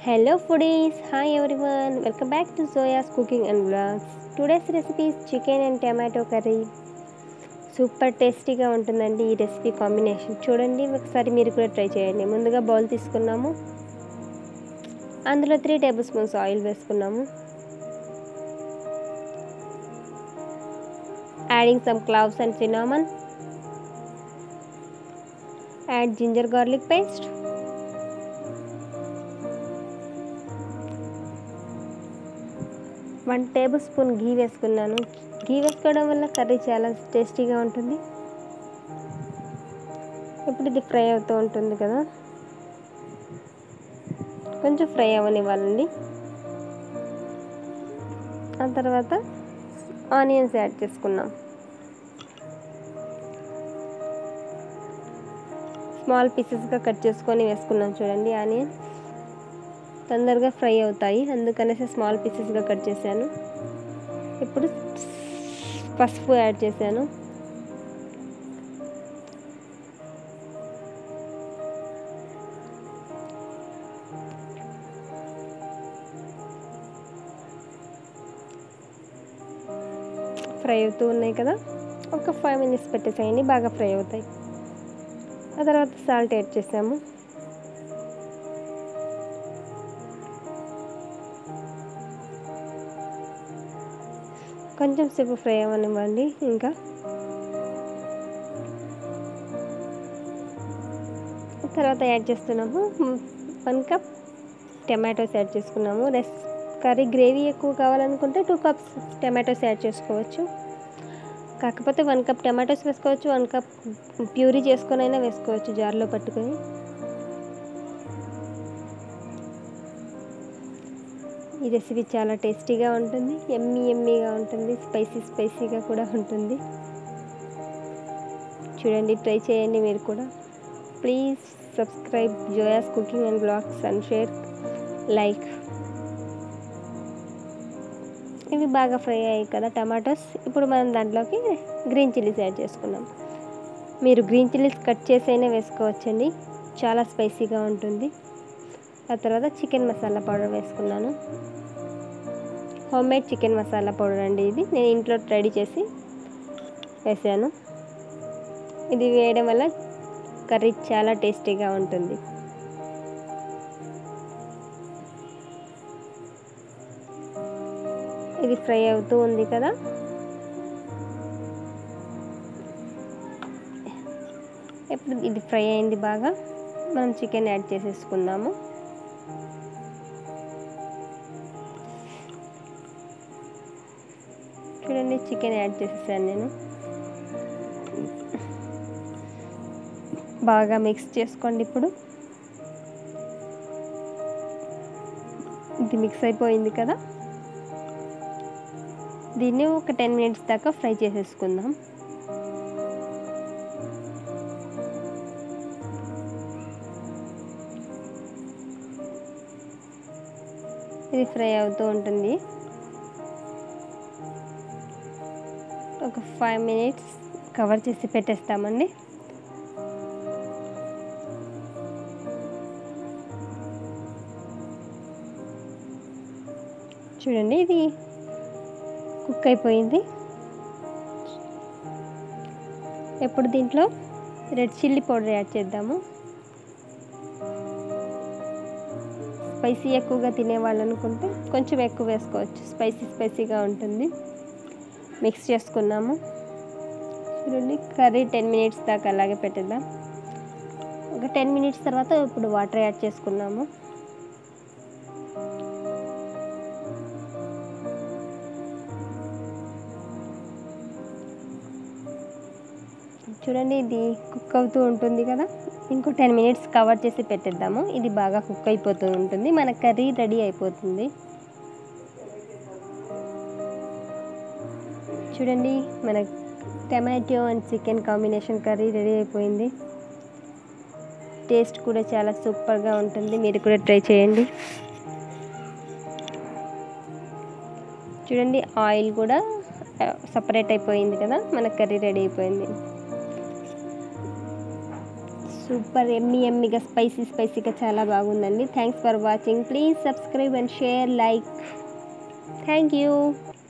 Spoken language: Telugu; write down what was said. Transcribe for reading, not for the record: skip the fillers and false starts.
Hello foodies, hi everyone, welcome back to Zoya's Cooking and Vlogs. Today's recipe is chicken and tomato curry. Super టేస్టీగా ఉంటుందండి ఈ రెసిపీ కాంబినేషన్. చూడండి ఒకసారి మీరు కూడా ట్రై చేయండి. ముందుగా బౌల్ తీసుకున్నాము, అందులో 3 టేబుల్ స్పూన్స్ ఆయిల్ వేసుకున్నాము. Adding some cloves and cinnamon. Add ginger garlic paste. 1 tablespoon ఘీ వేసుకున్నాను. ఘీ వేసుకోవడం వల్ల కర్రీ చాలా టేస్టీగా ఉంటుంది. ఇప్పుడు ఇది ఫ్రై అవుతూ ఉంటుంది కదా, కొంచెం ఫ్రై అవ్వనివ్వాలండి. ఆ తర్వాత ఆనియన్స్ యాడ్ చేసుకున్నాం. స్మాల్ పీసెస్గా కట్ చేసుకొని వేసుకున్నాం. చూడండి, ఆనియన్ తొందరగా ఫ్రై అవుతాయి, అందుకనేసి స్మాల్ పీసెస్గా కట్ చేశాను. ఇప్పుడు పసుపు యాడ్ చేశాను. ఫ్రై అవుతూ ఉన్నాయి కదా, ఒక 5 మినిట్స్ పెట్టేసేయండి, బాగా ఫ్రై అవుతాయి. ఆ తర్వాత సాల్ట్ యాడ్ చేసాము. కొంచెం సేపు ఫ్రై అవ్వనివ్వండి. ఇంకా తర్వాత యాడ్ చేస్తున్నాము 1 కప్ టమాటోస్ యాడ్ చేసుకున్నాము. కర్రీ గ్రేవీ ఎక్కువ కావాలనుకుంటే 2 కప్స్ టమాటోస్ యాడ్ చేసుకోవచ్చు. కాకపోతే 1 కప్ టమాటోస్ వేసుకోవచ్చు, 1 కప్ ప్యూరీ చేసుకొని అయినా వేసుకోవచ్చు, జార్లో పట్టుకొని. ఈ రెసిపీ చాలా టేస్టీగా ఉంటుంది, ఎమ్మీగా ఉంటుంది, స్పైసీగా కూడా ఉంటుంది. చూడండి, ట్రై చేయండి మీరు కూడా. Please subscribe Zoya's cooking and blogs and share, like. ఇవి బాగా ఫ్రై అయ్యాయి కదా టమాటోస్. ఇప్పుడు మనం దాంట్లోకి గ్రీన్ చిల్లీస్ యాడ్ చేసుకున్నాం. మీరు గ్రీన్ చిల్లీస్ కట్ చేసి అయినా వేసుకోవచ్చండి, చాలా స్పైసీగా ఉంటుంది. ఆ తర్వాత చికెన్ మసాలా పౌడర్ వేసుకున్నాను. హోమ్మేడ్ చికెన్ మసాలా పౌడర్ అండి ఇది, నేను ఇంట్లో రెడీ చేసి వేసాను. ఇది వేయడం వల్ల కర్రీ చాలా టేస్టీగా ఉంటుంది. ఇది ఫ్రై అవుతూ ఉంది కదా, ఇప్పుడు ఇది ఫ్రై అయింది బాగా. మనం చికెన్ యాడ్ చేసేసుకుందాము. చూడండి, చికెన్ యాడ్ చేసేసాను నేను. బాగా మిక్స్ చేసుకోండి. ఇప్పుడు ఇది మిక్స్ అయిపోయింది కదా, దీన్ని ఒక 10 మినిట్స్ దాకా ఫ్రై చేసేసుకుందాం. ఇది ఫ్రై అవుతూ ఉంటుంది. ఒక 5 మినిట్స్ కవర్ చేసి పెట్టేస్తామండి. చూడండి, ఇది కుక్ అయిపోయింది. ఇప్పుడు దీంట్లో రెడ్ చిల్లీ పౌడర్ యాడ్ చేద్దాము. స్పైసీ ఎక్కువగా తినేవాళ్ళనుకుంటే కొంచెం ఎక్కువ వేసుకోవచ్చు, స్పైసీగా ఉంటుంది. మిక్స్ చేసుకున్నాము. చూడండి, కర్రీ 10 మినిట్స్ దాకా అలాగే పెట్టేద్దాం. ఒక 10 మినిట్స్ తర్వాత ఇప్పుడు వాటర్ యాడ్ చేసుకున్నాము. చూడండి, ఇది కుక్ అవుతూ ఉంటుంది కదా, ఇంకో 10 మినిట్స్ కవర్ చేసి పెట్టేద్దాము. ఇది బాగా కుక్ అయిపోతూ ఉంటుంది, మన కర్రీ రెడీ అయిపోతుంది. చూడండి, మన tomato and chicken combination curry ready అయిపోయింది. టేస్ట్ కూడా చాలా సూపర్గా ఉంటుంది, మీరు కూడా ట్రై చేయండి. చూడండి, ఆయిల్ కూడా సపరేట్ అయిపోయింది కదా, మన కర్రీ రెడీ అయిపోయింది. సూపర్ ఎమ్మీగా స్పైసీగా చాలా బాగుందండి. Thanks for watching. Please subscribe and share like. Thank you.